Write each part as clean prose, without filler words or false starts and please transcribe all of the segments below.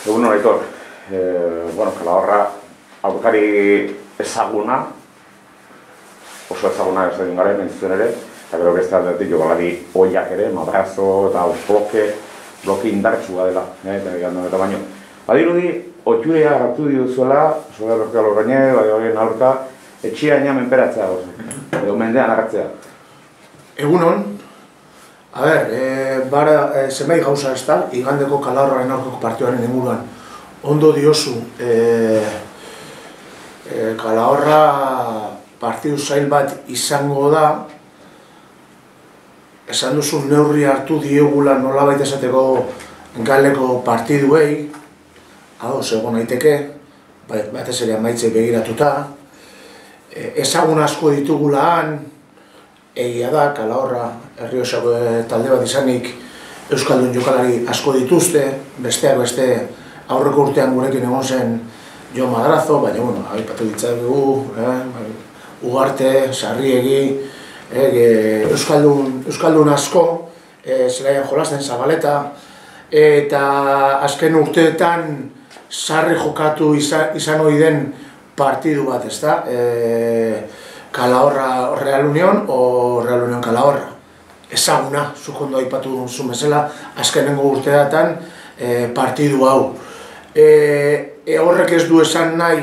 Egun hori Aitor, Calahorra aurkari ezaguna, oso ezaguna ez egin garen, entzuten ere, eta gero beste aldetik jokalari oiak ere, madrazo eta bloke indartsua dela, eta baino. Badirudi, otxurea hartu dituzuela, sola lorka lorraine, horien aurka, etxia menperatzea edo mendean hartzea. Egunon, a ber, zenbait gauza ez da, igandeko Kalahorraren aurkako partioaren inguruan. Ondo diozu, Kalahorra partidu zail bat izango da, esan duzu neurri hartu diegula nolabait esateko galeko partiduei, ados egon naiteke, batez ere amaitzei begiratuta, ezagun asko ditugula han, egia da, Kalahorra, Errioxako talde bat izanik, Euskaldun jokalari asko dituzte, besteak beste aurreko urtean gurekin egon zen Jon Madrazo, baina, aipatu ditzakegu, Ugarte, Sarriegi, Euskaldun asko, zelaian jolasten Zabaleta, eta azken urteetan sarri jokatu izan ohi den partidu bat, ez da? Kalahorra Real Unión o Real Unión Kalahorra. Ezaguna, zuk ondo aipatu zuen bezala, azkenengo urteetan partidu hau. Horrek ez du esan nahi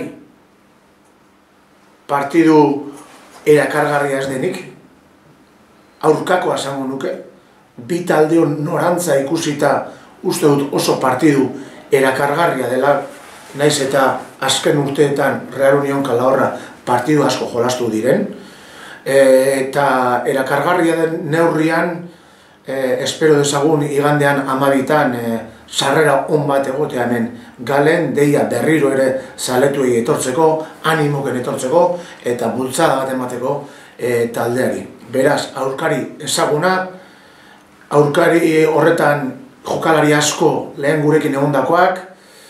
partidu erakargarria ez denik, aurkakoa esango nuke, bi taldeon norantza ikusita uste dut oso partidu erakargarria dela, naiz eta azken urteetan Real Unión Kalahorra partidu asko jolastu diren, eta erakargarria den neurrian, espero dezagun igandean 12tan sarrera on bat egotea hemen Galen, deia berriro ere zaletuei etortzeko, animoken etortzeko, eta bultzada bat emateko taldeari. Beraz, aurkari ezaguna, aurkari horretan jokalari asko lehen gurekin egondakoak,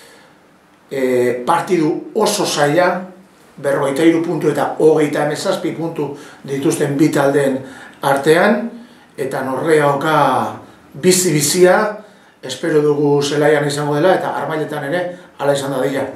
partidu oso zaila, 43 puntu eta 37 puntu dituzten bi taldeen artean, eta norrea oka bizi-bizia, espero dugu zelaian izango dela, eta Armailetan ere hala izan da dira.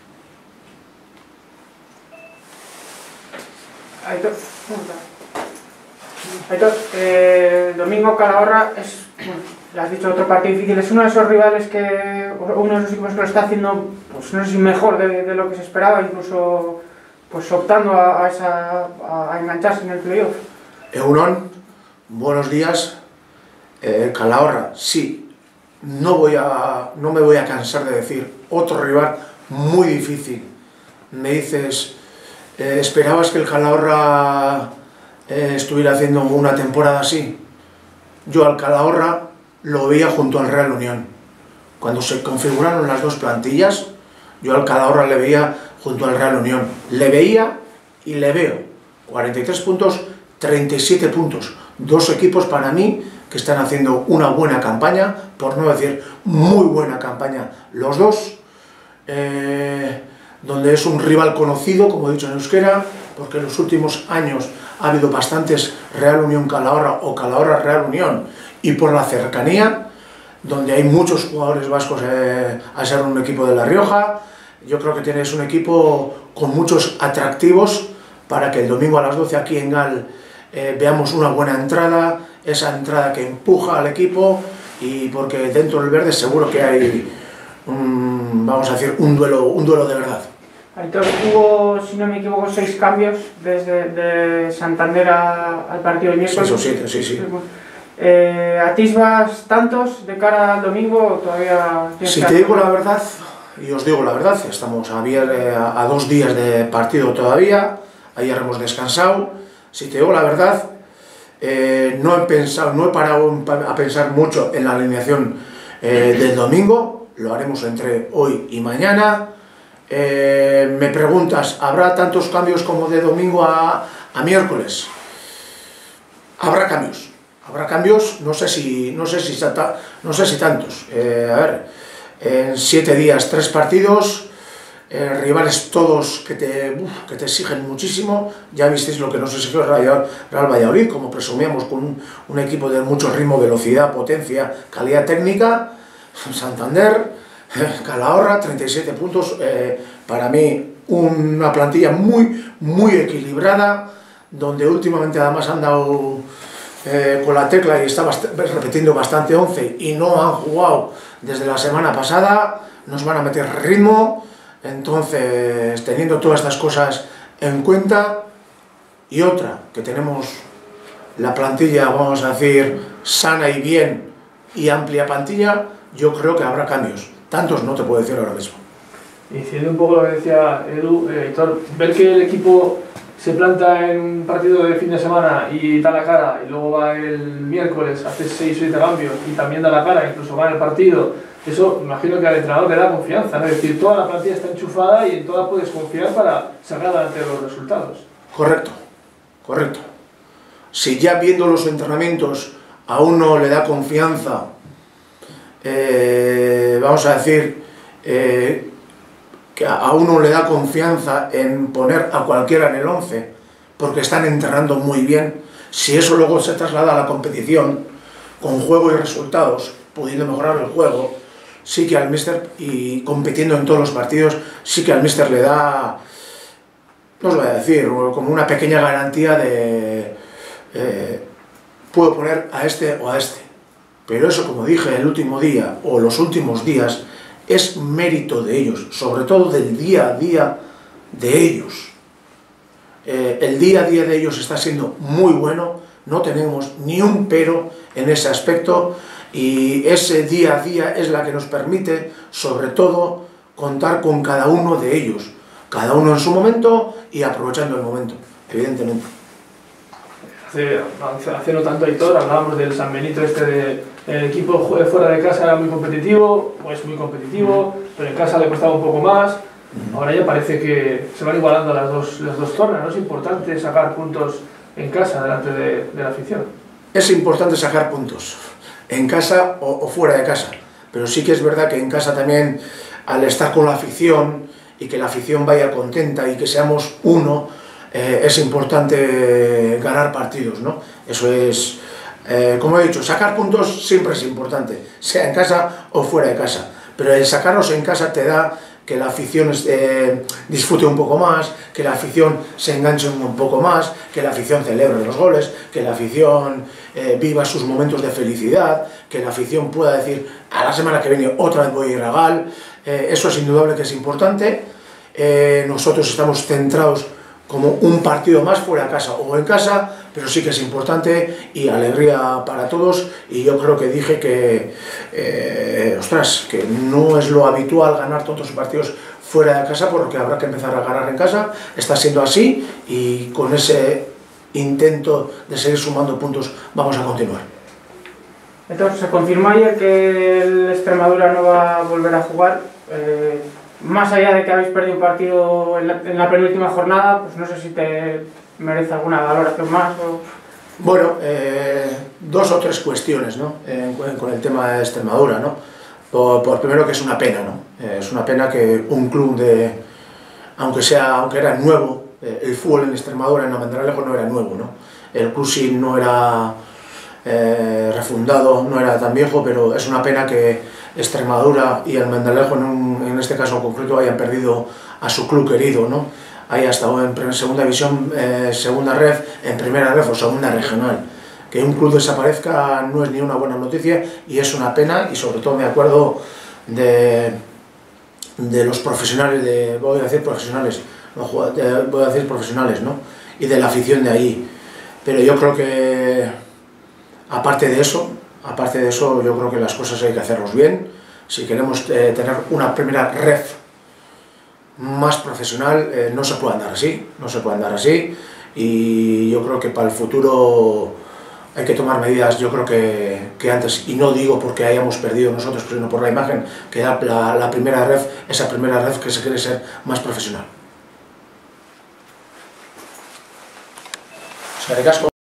Aitor, domingo Calahorra es, lo has dicho, otro partido difícil, es uno de esos rivales uno de esos equipos que lo está haciendo, pues no sé si mejor de lo que se esperaba, incluso pues optando a engancharse en el playoff. Egunon, buenos días. Calahorra, sí, no me voy a cansar de decir, otro rival muy difícil. Me dices, ¿esperabas que el Calahorra estuviera haciendo una temporada así? Yo al Calahorra lo veía junto al Real Unión. Cuando se configuraron las dos plantillas, yo al Calahorra le veía junto al Real Unión. Le veía y le veo. 43 puntos, 37 puntos. Dos equipos para mí que están haciendo una buena campaña, por no decir muy buena campaña los dos, donde es un rival conocido, como he dicho en euskera, porque en los últimos años ha habido bastantes Real Unión Calahorra o Calahorra Real Unión, y por la cercanía, donde hay muchos jugadores vascos a ser un equipo de La Rioja. Yo creo que tienes un equipo con muchos atractivos para que el domingo a las 12 aquí en Gal veamos una buena entrada, esa entrada que empuja al equipo, y porque dentro del verde seguro que hay, vamos a decir, un duelo de verdad. Aitor, hubo, si no me equivoco, 6 cambios desde Santander al partido del miércoles. 6 o 7, sí. ¿Atisbas tantos de cara al domingo o todavía...? Si te digo la verdad, y os digo la verdad, estamos a 2 días de partido todavía, ayer hemos descansado. Si te digo la verdad, no he parado a pensar mucho en la alineación del domingo, lo haremos entre hoy y mañana. Me preguntas, ¿habrá tantos cambios como de domingo a miércoles? Habrá cambios, no sé si tantos. A ver, en 7 días 3 partidos, rivales todos que te exigen muchísimo. Ya visteis lo que nos exigió Real Valladolid, como presumíamos, con un equipo de mucho ritmo, velocidad, potencia, calidad técnica. Santander, Calahorra, 37 puntos, para mí una plantilla muy equilibrada, donde últimamente además han dado con la tecla y está repitiendo bastante 11 y no han jugado desde la semana pasada, nos van a meter ritmo. Entonces, teniendo todas estas cosas en cuenta, y otra, que tenemos la plantilla, vamos a decir, sana y bien y amplia plantilla, yo creo que habrá cambios. Tantos no te puedo decir ahora mismo. Y siguiendo un poco lo que decía Edu, Héctor, ver que el equipo se planta en un partido de fin de semana y da la cara, y luego va el miércoles, hace 6 o 7 cambios y también da la cara, incluso va en el partido, eso imagino que al entrenador le da confianza, ¿no? Es decir, toda la plantilla está enchufada y en toda puedes confiar para sacar adelante los resultados. Correcto, correcto. Si ya viendo los entrenamientos a uno le da confianza, vamos a decir, que a uno le da confianza en poner a cualquiera en el 11, porque están entrenando muy bien, si eso luego se traslada a la competición, con juego y resultados, pudiendo mejorar el juego, sí que al míster, y compitiendo en todos los partidos, sí que al míster le da, no os voy a decir, como una pequeña garantía de puedo poner a este o a este. Pero eso, como dije el último día, o los últimos días, es mérito de ellos, sobre todo del día a día de ellos. El día a día de ellos está siendo muy bueno, no tenemos ni un pero en ese aspecto, y ese día a día es la que nos permite, sobre todo, contar con cada uno de ellos, cada uno en su momento y aprovechando el momento, evidentemente. Hace no tanto, Héctor, hablábamos del San Benito el equipo fuera de casa era muy competitivo, o es muy competitivo, pero en casa le costaba un poco más. Ahora ya parece que se van igualando las dos tornas, ¿no? Es importante sacar puntos en casa delante de la afición. Es importante sacar puntos, en casa o fuera de casa, pero sí que es verdad que en casa también, al estar con la afición y que la afición vaya contenta y que seamos uno, es importante ganar partidos, ¿no? Eso es, como he dicho, sacar puntos siempre es importante, sea en casa o fuera de casa, pero el sacarlos en casa te da que la afición disfrute un poco más, que la afición se enganche un poco más, que la afición celebre los goles, que la afición viva sus momentos de felicidad, que la afición pueda decir, a la semana que viene otra vez voy a ir a Gal. Eso es indudable que es importante. Nosotros estamos centrados como un partido más fuera de casa o en casa, pero sí que es importante y alegría para todos. Y yo creo que dije que, ostras, que no es lo habitual ganar todos los partidos fuera de casa, porque habrá que empezar a ganar en casa. Está siendo así y con ese intento de seguir sumando puntos vamos a continuar. Entonces, se confirmó ayer que el Extremadura no va a volver a jugar. Más allá de que habéis perdido un partido en la penúltima jornada, pues no sé si te merece alguna valoración más o... Bueno, 2 o 3 cuestiones, ¿no? Con el tema de Extremadura, ¿no? Por primero, que es una pena, ¿no? Es una pena que un club aunque era nuevo, el fútbol en Extremadura, en Almendralejo, no era nuevo, ¿no? El club sí no era refundado, no era tan viejo, pero es una pena que Extremadura y Almendralejo, en este caso en concreto, hayan perdido a su club querido, ¿no? Haya estado en segunda división, segunda ref, en primera ref o segunda regional. Que un club desaparezca no es ni una buena noticia y es una pena, y sobre todo me acuerdo de los profesionales, voy a decir profesionales, ¿no? Y de la afición de ahí. Pero yo creo que aparte de eso, yo creo que las cosas hay que hacerlos bien. Si queremos tener una primera ref más profesional, no se puede andar así, y yo creo que para el futuro hay que tomar medidas, yo creo que antes, y no digo porque hayamos perdido nosotros, sino por la imagen que da la primera ref, esa primera ref que se quiere ser más profesional.